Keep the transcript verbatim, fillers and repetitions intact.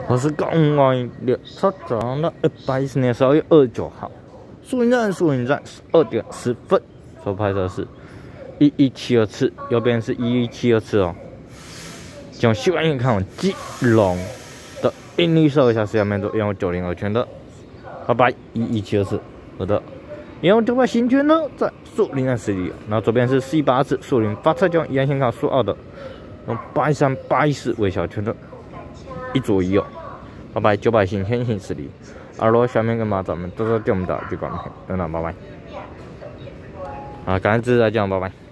我是公安列车长的一百一十年十二月二十九号，树林站，树林站十二点十分，所拍摄是一一七二次，右边是一一七二次哦。从西湾眼看往基隆的印尼十二小时下面都用九零二圈的，拜拜一一七二次，好的。然后这块新圈呢，在树林站十里，然后左边是四一八次，树林发车将一样先看树二的，用八一三八一四为小圈的，一左一右。拜拜，九百新天行十里，二楼下面跟马咱们都是电我们的就关门，等等，拜拜。啊，感谢支持大家，拜拜。